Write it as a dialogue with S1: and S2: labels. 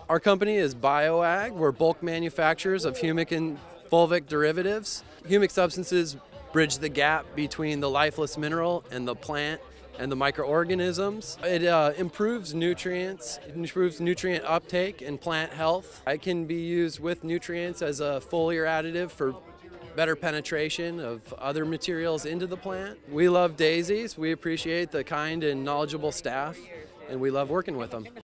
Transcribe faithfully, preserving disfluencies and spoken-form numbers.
S1: Our company is BioAg. We're bulk manufacturers of humic and fulvic derivatives. Humic substances bridge the gap between the lifeless mineral and the plant and the microorganisms. It uh, improves nutrients, it improves nutrient uptake and plant health. It can be used with nutrients as a foliar additive for better penetration of other materials into the plant. We love Dazey's. We appreciate the kind and knowledgeable staff, and we love working with them.